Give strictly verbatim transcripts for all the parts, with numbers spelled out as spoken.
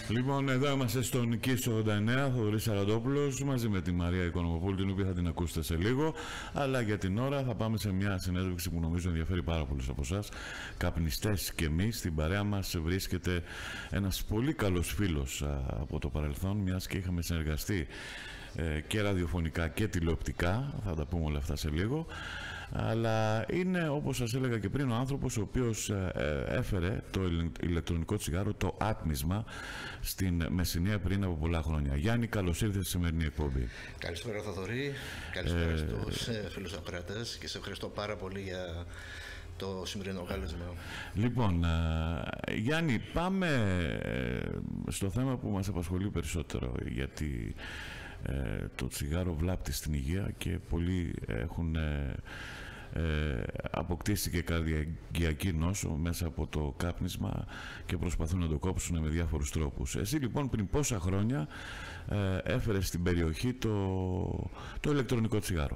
Λοιπόν, εδώ είμαστε στον Kiss ογδόντα εννέα, Θοδωρής Σαραντόπουλος, μαζί με τη Μαρία Οικονομοπούλου, την οποία θα την ακούσετε σε λίγο. Αλλά για την ώρα θα πάμε σε μια συνέντευξη που νομίζω ενδιαφέρει πάρα πολλούς από εσάς. Καπνιστές και εμείς, στην παρέα μας βρίσκεται ένας πολύ καλός φίλος από το παρελθόν, μιας και είχαμε συνεργαστεί ε, και ραδιοφωνικά και τηλεοπτικά. Θα τα πούμε όλα αυτά σε λίγο. Αλλά είναι, όπως σας έλεγα και πριν, ο άνθρωπος ο οποίος ε, έφερε το ηλεκτρονικό τσιγάρο, το άτμισμα, στην Μεσσηνία πριν από πολλά χρόνια. Γιάννη, καλώς ήρθες στη σημερινή εκπομπή. Καλησπέρα, Θοδωρή. Καλησπέρα ε... στους ε, φίλους ακροατές και σε ευχαριστώ πάρα πολύ για το σημερινό κάλεσμα. Λοιπόν, ε, Γιάννη, πάμε ε, στο θέμα που μας απασχολεί περισσότερο, γιατί ε, το τσιγάρο βλάπτει στην υγεία και πολλοί έχουν ε, ε, αποκτήσει και καρδιακή νόσο μέσα από το κάπνισμα και προσπαθούν να το κόψουν με διάφορους τρόπους. Εσύ λοιπόν πριν πόσα χρόνια ε, έφερες στην περιοχή το, το ηλεκτρονικό τσιγάρο?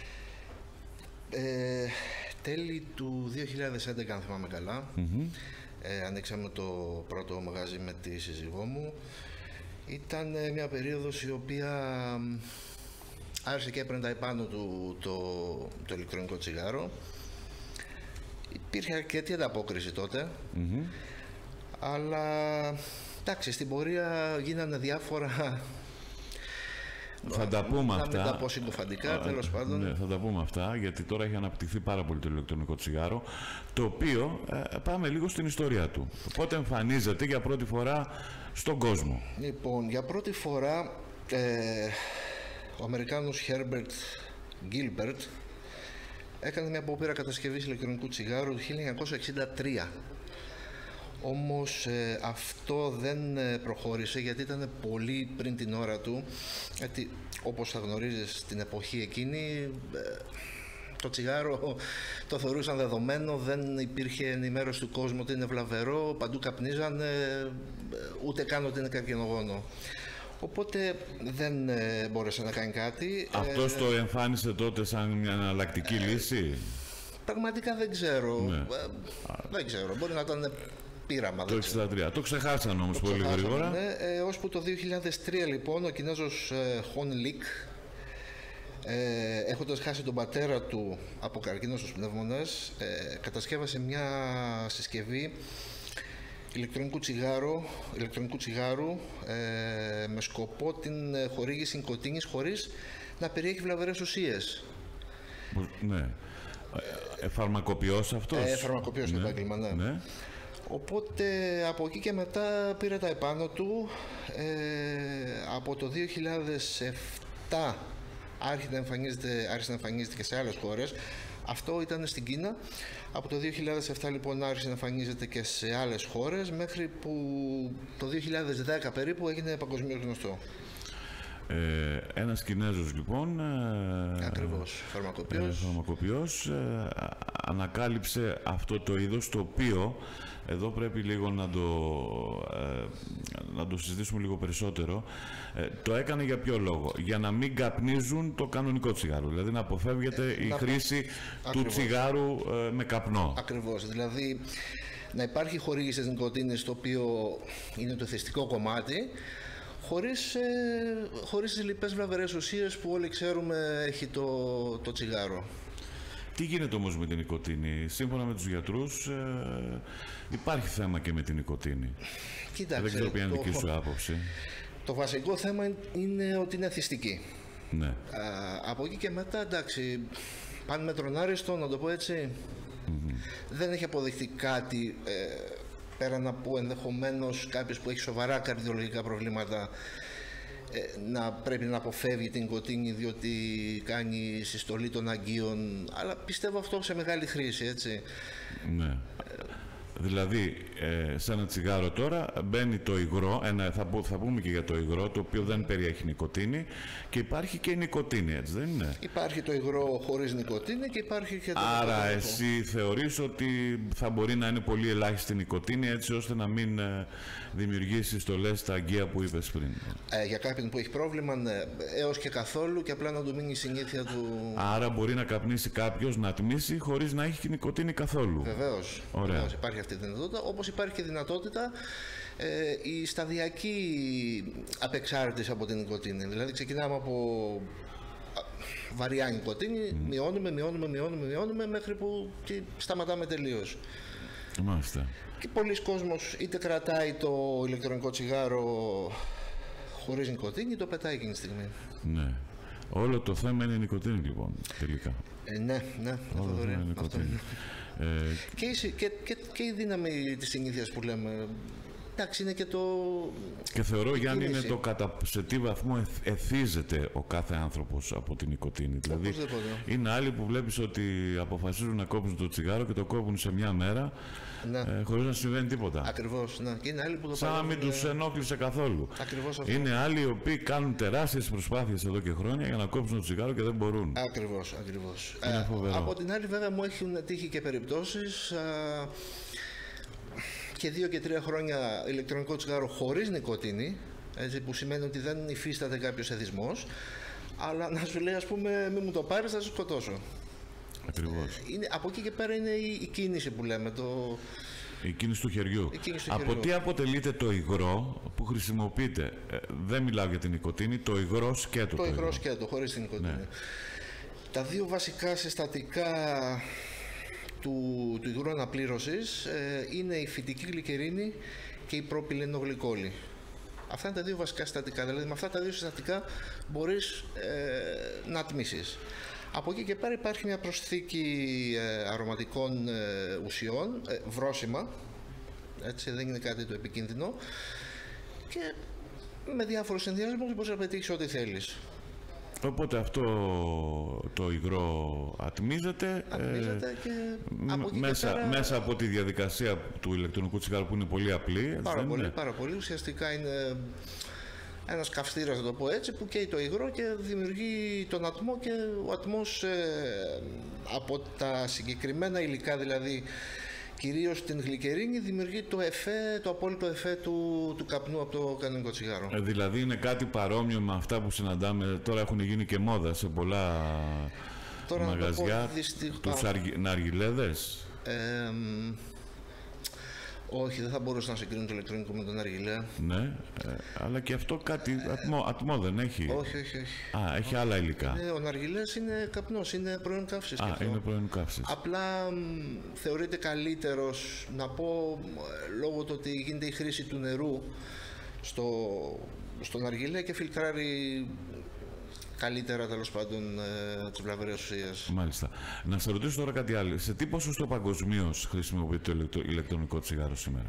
Ε, τέλη του δύο χιλιάδες έντεκα, αν θυμάμαι καλά, mm-hmm. ε, ανοίξαμε το πρώτο μαγαζί με τη σύζυγό μου. Ήταν μια περίοδος η οποία άρχισε και έπαιρνε τα επάνω του το, το ηλεκτρονικό τσιγάρο. Υπήρχε αρκετή ανταπόκριση τότε, mm-hmm. αλλά εντάξει, στην πορεία γίνανε διάφορα. Θα τα πούμε να αυτά. Να τα πω συντοφαντικά, τέλος πάντων. Ναι, θα τα πούμε αυτά, γιατί τώρα έχει αναπτυχθεί πάρα πολύ το ηλεκτρονικό τσιγάρο, το οποίο ε, πάμε λίγο στην ιστορία του. Πότε εμφανίζεται για πρώτη φορά στον κόσμο? Λοιπόν, για πρώτη φορά ε, ο Αμερικάνος Herbert Gilbert έκανε μια απόπειρα κατασκευής ηλεκτρονικού τσιγάρου το χίλια εννιακόσια εξήντα τρία. Όμως ε, αυτό δεν ε, προχώρησε, γιατί ήταν πολύ πριν την ώρα του, γιατί όπως θα γνωρίζεις στην εποχή εκείνη ε, το τσιγάρο το θεωρούσαν δεδομένο, δεν υπήρχε ενημέρωση του κόσμου ότι είναι βλαβερό, παντού καπνίζανε, ούτε καν ότι είναι καρκινογόνο. Οπότε δεν ε, μπόρεσε να κάνει κάτι. Αυτός ε, το εμφάνισε τότε σαν μια εναλλακτική ε, λύση? Πραγματικά δεν ξέρω. Ναι. Ε, δεν ξέρω, μπορεί να ήταν πείραμα. Το εξήντα τρία. Το ξεχάσαν όμως το πολύ γρήγορα. Ναι, ε, ώσπου το δύο χιλιάδες τρία λοιπόν ο Κινέζος ε, Χον Λικ, ε, έχοντας χάσει τον πατέρα του από καρκίνο στους πνεύμονες, ε, κατασκεύασε μια συσκευή ηλεκτρονικού τσιγάρου, ηλεκτρονικού τσιγάρου ε, με σκοπό την χορήγηση νοικοτήνης χωρίς να περιέχει βλαβερές ουσίες. Ναι. Ε, φαρμακοποιός αυτός? Ε, φαρμακοποιός ναι. επάγγελμα, ναι. ναι. Οπότε από εκεί και μετά πήρε τα επάνω του. Ε, από το δύο χιλιάδες επτά άρχισε να εμφανίζεται, άρχισε να εμφανίζεται και σε άλλες χώρες. Αυτό ήταν στην Κίνα. Από το δύο χιλιάδες επτά λοιπόν άρχισε να εμφανίζεται και σε άλλες χώρες, μέχρι που το δύο χιλιάδες δέκα περίπου έγινε παγκοσμίως γνωστό. Ε, ένας Κινέζος λοιπόν, ακριβώς, φαρμακοποιός, ε, φαρμακοποιός ε, ανακάλυψε αυτό το είδος, το οποίο εδώ πρέπει λίγο να το, ε, να το συζητήσουμε λίγο περισσότερο. Ε, το έκανε για ποιο λόγο? Για να μην καπνίζουν το κανονικό τσιγάρο, δηλαδή να αποφεύγεται ε, η να... χρήση Ακριβώς. του τσιγάρου ε, με καπνό. Ακριβώς, δηλαδή να υπάρχει χορήγηση της νοικοτήνης, το οποίο είναι το θυστικό κομμάτι, χωρίς, ε, χωρίς τις λοιπές βλαβερές ουσίες που όλοι ξέρουμε έχει το, το τσιγάρο. Τι γίνεται όμως με την νοικοτήνη? Σύμφωνα με τους γιατρούς ε, υπάρχει θέμα και με την νοικοτήνη. Κοίταξε, δεν ξέρω ποια είναι η δική σου άποψη. Το βασικό θέμα είναι ότι είναι αθιστική. Ναι. Α, από εκεί και μετά, εντάξει, πάνε με τρονάριστο, να το πω έτσι. Mm-hmm. Δεν έχει αποδειχθεί κάτι ε, πέραν από ενδεχομένως κάποιος που έχει σοβαρά καρδιολογικά προβλήματα ε, να πρέπει να αποφεύγει την νοικοτήνη διότι κάνει συστολή των αγκίων, αλλά πιστεύω αυτό σε μεγάλη χρήση, έτσι. Ναι. Ε, Δηλαδή, ε, σε ένα τσιγάρο τώρα μπαίνει το υγρό, ένα, θα, θα πούμε και για το υγρό, το οποίο δεν περιέχει νοικοτήνη, και υπάρχει και η νοικοτήνη, έτσι δεν είναι? Υπάρχει το υγρό χωρίς νοικοτήνη και υπάρχει και το Άρα νοικοτήνη. Εσύ θεωρείς ότι θα μπορεί να είναι πολύ ελάχιστη νοικοτήνη, έτσι ώστε να μην ε, δημιουργήσει στολές στα αγκία που είπες πριν? Ε, για κάποιον που έχει πρόβλημα, ναι, έως και καθόλου, και απλά να του μείνει η συνήθεια του. Άρα μπορεί να καπνίσει κάποιος, να τμίσει, χωρίς να έχει νοικοτήνη καθόλου? Βεβαίως. Βεβαίως υπάρχει αυτή τη δυνατότητα, όπως υπάρχει και δυνατότητα ε, η σταδιακή απεξάρτηση από την νοικοτήνη. Δηλαδή ξεκινάμε από βαριά νοικοτήνη, mm. μειώνουμε, μειώνουμε, μειώνουμε, μειώνουμε μέχρι που και σταματάμε τελείως. Μάλιστα. Και πολλοί κόσμος είτε κρατάει το ηλεκτρονικό τσιγάρο χωρίς νοικοτήνη είτε το πετάει εκείνη τη στιγμή. Ναι. Όλο το θέμα είναι η νοικοτήνη λοιπόν τελικά. Ε, ναι, ναι. Όλο το θέμα είναι η νοικοτήνη. Ε, και, η, και, και, και η δύναμη της συνήθειας που λέμε. Εντάξει, είναι και το... Και θεωρώ, Γιάννη, είναι το κατά σε τι βαθμό εθ, εθίζεται ο κάθε άνθρωπος από την νοικοτήνη. Δηλαδή, είναι άλλοι που βλέπεις ότι αποφασίζουν να κόψουν το τσιγάρο και το κόβουν σε μια μέρα, ναι. ε, χωρίς να συμβαίνει τίποτα. Ακριβώς, ναι. Και είναι άλλοι που το σαν να μην τους ενόχλησε καθόλου. Ακριβώς αυτό. Είναι άλλοι οι οποίοι κάνουν τεράστιες προσπάθειες εδώ και χρόνια για να κόψουν το τσιγάρο και δεν μπορούν. Ακριβώς, ακριβώς. Ε, από την άλλη, βέβαια, μου έχουν τύχει και περιπτώσεις... Α, και δύο και τρία χρόνια ηλεκτρονικό τσιγάρο χωρίς νοικοτήνη, έτσι, που σημαίνει ότι δεν υφίσταται κάποιος εθισμός, αλλά να σου λέει, ας πούμε, μην μου το πάρεις, θα σε σκοτώσω. Ακριβώς. Είναι, από εκεί και πέρα είναι η, η κίνηση που λέμε. Το... Η κίνηση του χεριού. Η κίνηση του από χεριού. τι αποτελείται το υγρό που χρησιμοποιείται? Ε, δεν μιλάω για την νοικοτήνη, το υγρό σκέτο. Το, το υγρό σκέτο, χωρίς την νοικοτήνη. Ναι. Τα δύο βασικά συστατικά του, του υγρού αναπλήρωσης ε, είναι η φυτική γλυκερίνη και η προπυλενογλυκόλη. Αυτά είναι τα δύο βασικά συστατικά. Δηλαδή με αυτά τα δύο συστατικά μπορείς ε, να ατμίσεις. Από εκεί και πέρα υπάρχει μια προσθήκη ε, αρωματικών ε, ουσιών, ε, βρόσιμα, έτσι, δεν είναι κάτι το επικίνδυνο, και με διάφορους συνδυασμούς μπορείς να πετύχεις ό,τι θέλεις. Οπότε αυτό το υγρό ατμίζεται, ατμίζεται ε, και από εκεί μέσα, και πέρα... μέσα από τη διαδικασία του ηλεκτρονικού τσιγάρου που είναι πολύ απλή. Πάρα πολύ, είναι? πάρα πολύ. Ουσιαστικά είναι ένας καυστήρας, να το πω έτσι, που καίει το υγρό και δημιουργεί τον ατμό, και ο ατμός ε, από τα συγκεκριμένα υλικά, δηλαδή κυρίως την γλυκερίνη, δημιουργεί το εφέ, το απόλυτο εφέ του, του καπνού από το κανονικό τσιγάρο. Ε, δηλαδή είναι κάτι παρόμοιο με αυτά που συναντάμε, τώρα έχουν γίνει και μόδα σε πολλά τώρα μαγαζιά, δυστυχ... τους αργυ... ναργιλέδες. Ε, όχι, δεν θα μπορούσα να συγκρίνω το ηλεκτρονικό με τον αργυλέ. Ναι, ε, αλλά και αυτό κάτι ε, ατμό, ατμό δεν έχει. Όχι, όχι, όχι. Α, έχει άλλα υλικά. Ε, ο ναργυλές είναι καπνός, είναι προϊόν καύσης. Α, είναι προϊόν καύσης. Απλά μ, θεωρείται καλύτερος, να πω, λόγω του ότι γίνεται η χρήση του νερού στο, στο ναργυλέ και φιλτράρει καλύτερα, τέλος πάντων, ε, τις βλαβερές ουσίες. Μάλιστα. Να σε ρωτήσω τώρα κάτι άλλο. Σε τι ποσοστό παγκοσμίως χρησιμοποιείται το ηλεκτρο, ηλεκτρονικό τσιγάρο σήμερα?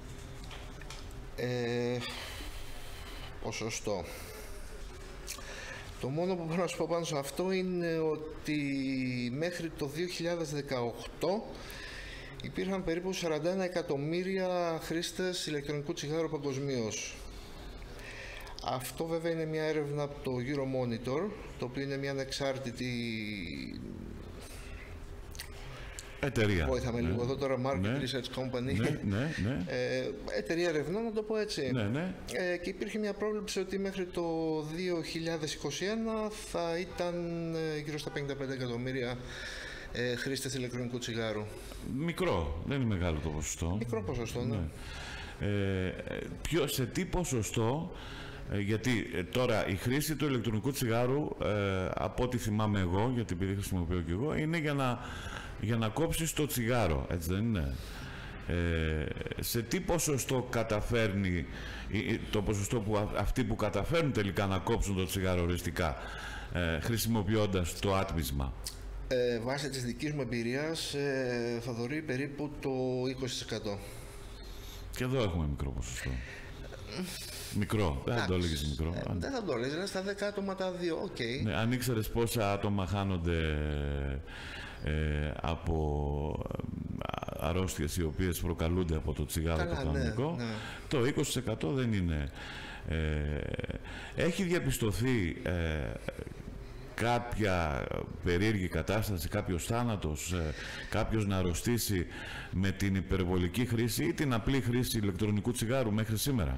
Ε, ποσοστό. Το μόνο που μπορώ να σου πω πάνω σε αυτό είναι ότι μέχρι το δύο χιλιάδες δεκαοκτώ υπήρχαν περίπου σαράντα ένα εκατομμύρια χρήστες ηλεκτρονικού τσιγάρου παγκοσμίως. Αυτό βέβαια είναι μια έρευνα από το Euromonitor, το οποίο είναι μια ανεξάρτητη εταιρεία. Βοήθαμε ναι. λίγο εδώ τώρα, Market ναι. Research Company. Ναι, ναι, ναι. Ε, εταιρεία ερευνών, να το πω έτσι. Ναι, ναι. Ε, και υπήρχε μια πρόβλεψη ότι μέχρι το δύο χιλιάδες είκοσι ένα θα ήταν γύρω στα πενήντα πέντε εκατομμύρια ε, χρήστες ηλεκτρονικού τσιγάρου. Μικρό, δεν είναι μεγάλο το ποσοστό. Μικρό ποσοστό, ναι. ναι. Ε, ποιο, σε τι ποσοστό, ε, γιατί ε, τώρα η χρήση του ηλεκτρονικού τσιγάρου, ε, από ό,τι θυμάμαι εγώ, γιατί επειδή χρησιμοποιώ και εγώ, είναι για να, για να κόψεις το τσιγάρο, έτσι δεν είναι? Ε, σε τι ποσοστό καταφέρνει το ποσοστό που αυτοί που καταφέρνουν τελικά να κόψουν το τσιγάρο οριστικά, ε, χρησιμοποιώντας το άτμισμα? Ε, βάσει της δικής μου εμπειρίας, ε, θα δωρεί περίπου το είκοσι τοις εκατό. Και εδώ έχουμε μικρό ποσοστό. Μικρό, δεν θα το έλεγες μικρό. Ε, δεν θα το έλεγες, δηλαδή στα δέκα άτομα τα δύο, οκ. Okay. Ναι, αν ήξερες πόσα άτομα χάνονται ε, από αρρώστιες οι οποίες προκαλούνται από το τσιγάρο. Καλά, το κανονικό, ναι, ναι. Το είκοσι τοις εκατό δεν είναι. Ε, έχει διαπιστωθεί ε, κάποια περίεργη κατάσταση, κάποιος θάνατος, ε, κάποιος να αρρωστήσει με την υπερβολική χρήση ή την απλή χρήση ηλεκτρονικού τσιγάρου μέχρι σήμερα?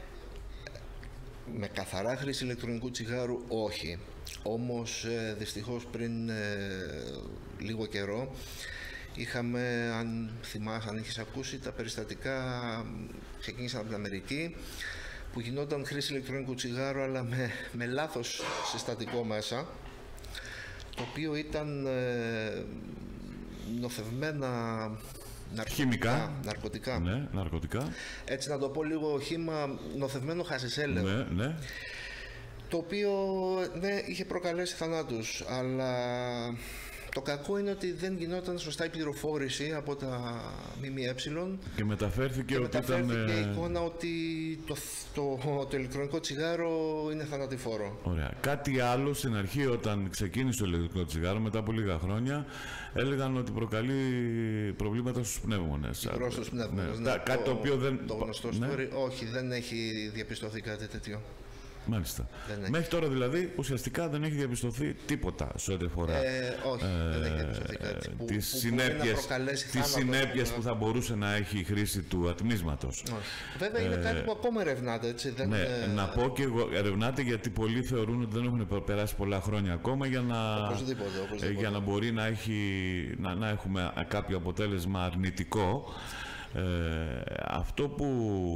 Με καθαρά χρήση ηλεκτρονικού τσιγάρου όχι. Όμως ε, δυστυχώς πριν ε, λίγο καιρό Είχαμε, αν θυμάσαι, αν έχεις ακούσει, τα περιστατικά ξεκίνησαν από την Αμερική, που γινόταν χρήση ηλεκτρονικού τσιγάρου, αλλά με, με λάθος συστατικό μέσα, το οποίο ήταν ε, νοθευμένα ναρκωτικά, χημικά, ναρκωτικά. Ναι, ναρκωτικά. Έτσι να το πω λίγο χύμα, νοθευμένο χασισέλαιο. Ναι, ναι. Το οποίο, ναι, είχε προκαλέσει θανάτους, αλλά το κακό είναι ότι δεν γινόταν σωστά η πληροφόρηση από τα ΜΜΕ και μεταφέρθηκε, και ότι μεταφέρθηκε ήταν, η εικόνα ότι το, το, το ηλεκτρονικό τσιγάρο είναι θανατηφόρο. Ωραία. Κάτι άλλο στην αρχή, όταν ξεκίνησε το ηλεκτρονικό τσιγάρο, μετά από λίγα χρόνια, έλεγαν ότι προκαλεί προβλήματα στους πνεύμονες. Προς στους πνεύμονες, ναι. ναι. Κάτι το, το οποίο δεν... Το γνωστό ναι. story, όχι, δεν έχει διαπιστωθεί κάτι τέτοιο. Μάλιστα. Μέχρι τώρα δηλαδή ουσιαστικά δεν έχει διαπιστωθεί τίποτα σε ό,τι αφορά ε, όχι, ε, δεν έχει διαπιστωθεί κάτι που, τις που συνέπειες, τις συνέπειες που, που θα μπορούσε να έχει η χρήση του ατμίσματος. Όχι. Βέβαια είναι ε, κάτι που ακόμα ερευνάται, έτσι. Δεν, ναι, ε, να πω και εγώ, ερευνάται γιατί πολλοί θεωρούν ότι δεν έχουν περάσει πολλά χρόνια ακόμα για να, οπωσδήποτε, οπωσδήποτε. για να μπορεί να, έχει, να, να έχουμε κάποιο αποτέλεσμα αρνητικό. Ε, αυτό που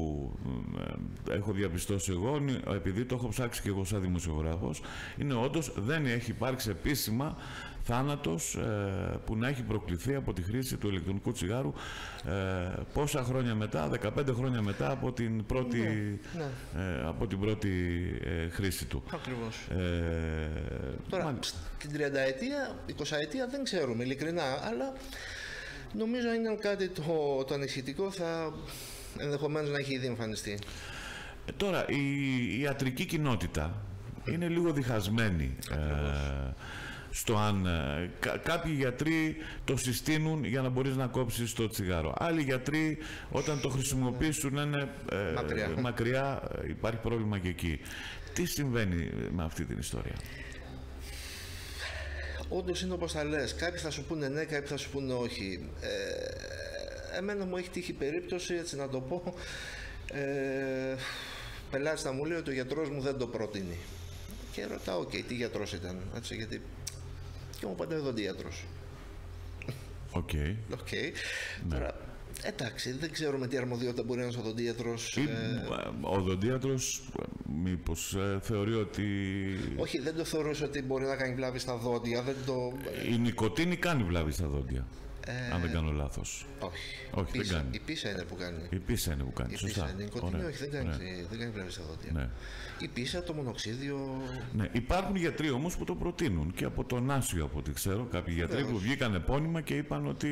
ε, έχω διαπιστώσει εγώ, επειδή το έχω ψάξει και εγώ σαν δημοσιογράφος, είναι όντως δεν έχει υπάρξει επίσημα θάνατος ε, που να έχει προκληθεί από τη χρήση του ηλεκτρονικού τσιγάρου ε, πόσα χρόνια μετά, δεκαπέντε χρόνια μετά από την πρώτη, ναι, ναι. Ε, από την πρώτη ε, χρήση του. Ακριβώς. Ε, Τώρα, μα... την τριανταετία, εικοσαετία δεν ξέρουμε ειλικρινά, αλλά νομίζω είναι κάτι το, το ανησυχητικό, θα ενδεχομένως να έχει ήδη εμφανιστεί. Ε, τώρα, η ιατρική κοινότητα είναι λίγο διχασμένη ε, στο αν ε, κα, κάποιοι γιατροί το συστήνουν για να μπορείς να κόψεις το τσιγάρο. Άλλοι γιατροί όταν το χρησιμοποιήσουν είναι ε, μακριά. μακριά, υπάρχει πρόβλημα και εκεί. Τι συμβαίνει με αυτή την ιστορία? Όντως είναι όπως τα λες. Κάποιοι θα σου πούνε ναι, κάποιοι θα σου πούνε όχι. Ε, εμένα μου έχει τύχει περίπτωση, έτσι να το πω, ε, πελάτης να μου λέει ότι ο γιατρός μου δεν το προτείνει. Και ρωτάω, οκ, okay, τι γιατρός ήταν, έτσι, γιατί... Και μου είπατε οδοντίατρος. Οκ. Okay. Okay. Ναι. Τώρα, εντάξει, δεν ξέρουμε τι αρμοδιότητα μπορεί ένας οδοντίατρος. Ή, ε... Ο οδοντίατρος μήπως ε, θεωρεί ότι... Όχι, δεν το θεωρούσε ότι μπορεί να κάνει βλάβη στα δόντια. Δεν το... Η νοικοτήνη κάνει βλάβη στα δόντια. Ε... Αν δεν κάνω λάθος. Όχι. Όχι, πίσα, δεν κάνει. Η πίσα είναι που κάνει. Η πίσα είναι που κάνει. Η Σωστά. πίσα είναι. Η νοικοτήνη όχι, δεν κάνει, ναι. δεν κάνει βλάβη στα δόντια. Ναι. Η πίσα, το μονοξίδιο. Ναι. Υπάρχουν γιατροί όμως που το προτείνουν και από τον Άσιο, από ό,τι ξέρω, κάποιοι γιατροί Βεβαίως. που βγήκαν επώνυμα και είπαν ότι.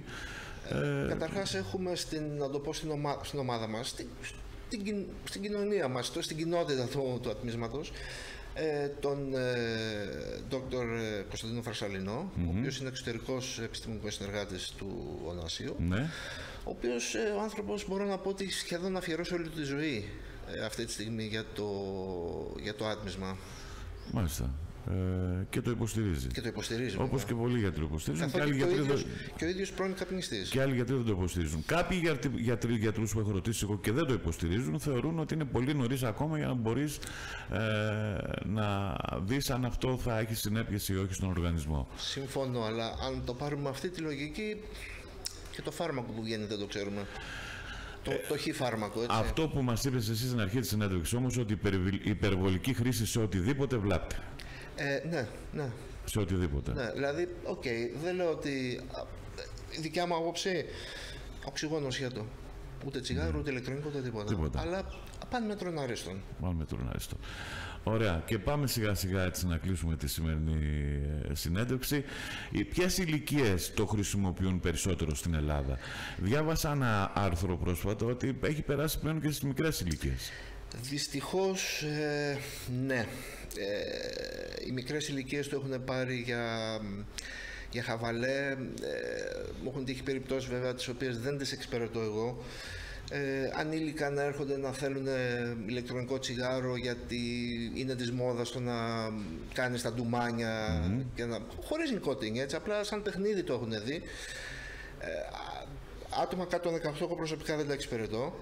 Ε, Καταρχάς έχουμε στην, να το πω, στην, ομα, στην ομάδα μας, στην, στην, στην κοινωνία μας, στην κοινότητα του, του ατμίσματος, ε, τον ε, Δόκτωρ Κωνσταντίνο Φαρσαλινό, mm-hmm. ο οποίος είναι εξωτερικός επιστημονικός συνεργάτης του Ωνασίου, ναι. ο οποίος ε, ο άνθρωπος μπορώ να πω ότι σχεδόν αφιερώσει όλη του τη ζωή ε, αυτή τη στιγμή για το, για το άτμισμα. Μάλιστα. Ε, και το υποστηρίζει. Και το υποστηρίζει. Όπως και πολλοί γιατροί το υποστηρίζουν. Και, και, άλλοι και, γιατροί ο ίδιος, δεν... και ο ίδιος πρώην καπνιστής. Και άλλοι γιατροί δεν το υποστηρίζουν. Κάποιοι γιατροί, γιατροί, γιατρούς που έχω ρωτήσει εγώ και δεν το υποστηρίζουν, θεωρούν ότι είναι πολύ νωρίς ακόμα για να μπορείς ε, να δεις αν αυτό θα έχει συνέπειες ή όχι στον οργανισμό. Συμφωνώ, αλλά αν το πάρουμε με αυτή τη λογική, και το φάρμακο που βγαίνει δεν το ξέρουμε. Το, το χ φάρμακο, έτσι. Αυτό που μας είπες εσύ στην αρχή της συνέντευξης όμως, ότι η υπερβολική χρήση σε οτιδήποτε βλάπτει. Ε, ναι, ναι. Σε οτιδήποτε. Ναι, δηλαδή, οκ, okay, δεν λέω ότι η δικιά μου άποψη, οξυγόνο σχέτο. Ούτε τσιγάρο, mm. ούτε ηλεκτρονικό, ούτε τίποτα. τίποτα. Αλλά πάνε με τρон αρίστον. Πάνε με τρον αρίστον. Ωραία. Και πάμε σιγά σιγά έτσι να κλείσουμε τη σημερινή συνέντευξη. Ποιες ηλικίες το χρησιμοποιούν περισσότερο στην Ελλάδα? Διάβασα ένα άρθρο πρόσφατα ότι έχει περάσει πλέον και στις μικρές ηλικίες. Δυστυχώς, ε, ναι. Ε, οι μικρές ηλικίες το έχουν πάρει για, για χαβαλέ. Ε, μου έχουν τύχει περιπτώσεις βέβαια τις οποίες δεν τις εξυπηρετώ εγώ. Ε, ανήλικα να έρχονται να θέλουν ηλεκτρονικό τσιγάρο γιατί είναι της μόδας το να κάνεις τα ντουμάνια mm-hmm. και να, χωρίς nicotine, έτσι, απλά σαν παιχνίδι το έχουν δει. Ε, άτομα κάτω των δεκαοκτώ εγώ προσωπικά δεν τα εξυπηρετώ.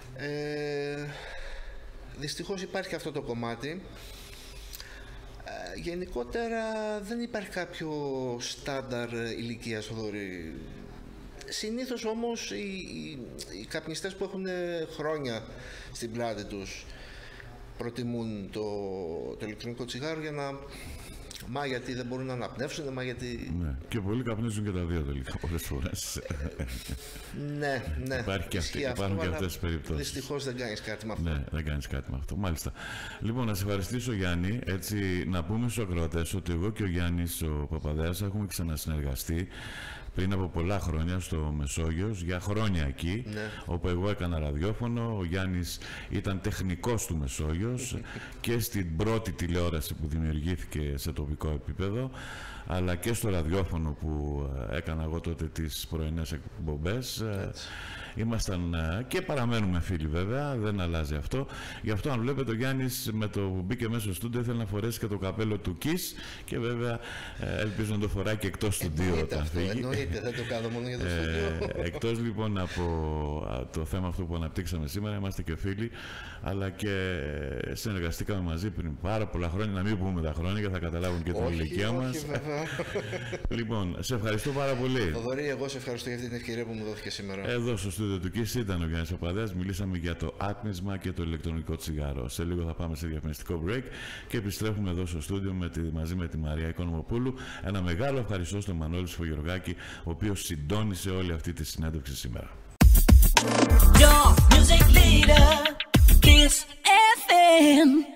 Ε, δυστυχώς υπάρχει αυτό το κομμάτι. γενικότερα δεν υπάρχει κάποιο στάνταρ ηλικίας, Θοδωρή. Συνήθως όμως οι, οι, οι καπνιστές που έχουν χρόνια στην πλάτη τους προτιμούν το, το ηλεκτρονικό τσιγάρο για να... Μα γιατί δεν μπορούν να αναπνεύσουν, μα γιατί... Ναι. Και πολλοί καπνίζουν και τα δύο τελικά πολλές φορές. Ναι, ναι. Υπάρχει και αυτή, υπάρχουν και αυτές τις περιπτώσεις. Δυστυχώς δεν κάνεις κάτι με αυτό. Ναι, δεν κάνεις κάτι με αυτό. Μάλιστα. Λοιπόν, να σε ευχαριστήσω, Γιάννη. Έτσι, να πούμε στους ακροατές ότι εγώ και ο Γιάννης ο Παπαδέας έχουμε ξανασυνεργαστεί πριν από πολλά χρόνια στο Μεσόγειος, για χρόνια εκεί, ναι. όπου εγώ έκανα ραδιόφωνο, ο Γιάννης ήταν τεχνικός του Μεσόγειος και στην πρώτη τηλεόραση που δημιουργήθηκε σε τοπικό επίπεδο, αλλά και στο ραδιόφωνο που έκανα εγώ τότε τις πρωινές εκπομπές. Έτσι. Ήμασταν και παραμένουμε φίλοι βέβαια, δεν αλλάζει αυτό. Γι' αυτό αν βλέπετε ο Γιάννης με το που μπήκε μέσα στο στούντιο ήθελε να φορέσει και το καπέλο του Kiss και βέβαια ελπίζω να το φοράει και εκτός στούντιο όταν φύγει. Εννοείται, δεν το κάνω μόνο για το στούντιο. Ε, εκτός λοιπόν από το θέμα αυτό που αναπτύξαμε σήμερα, είμαστε και φίλοι, αλλά και συνεργαστήκαμε μαζί πριν πάρα πολλά χρόνια, να μην πούμε τα χρόνια γιατί θα καταλάβουν και την ηλικία μας. Λοιπόν, σε ευχαριστώ πάρα πολύ. Θοδωρή, εγώ σε ευχαριστώ για αυτή την ευκαιρία που μου δόθηκε σήμερα. Εδώ στο στούντιο του Kiss ήταν ο Γιάννης Παπαδέας. Μιλήσαμε για το άτμισμα και το ηλεκτρονικό τσιγάρο. Σε λίγο θα πάμε σε διαφημιστικό break και επιστρέφουμε εδώ στο στούντιο με τη, μαζί με τη Μαρία Οικονομοπούλου. Ένα μεγάλο ευχαριστώ στον Μανώλη Σφογιοργάκη, ο οποίος συντόνισε όλη αυτή τη συνέντευξη σήμερα. Your music leader, Kiss εφ εμ.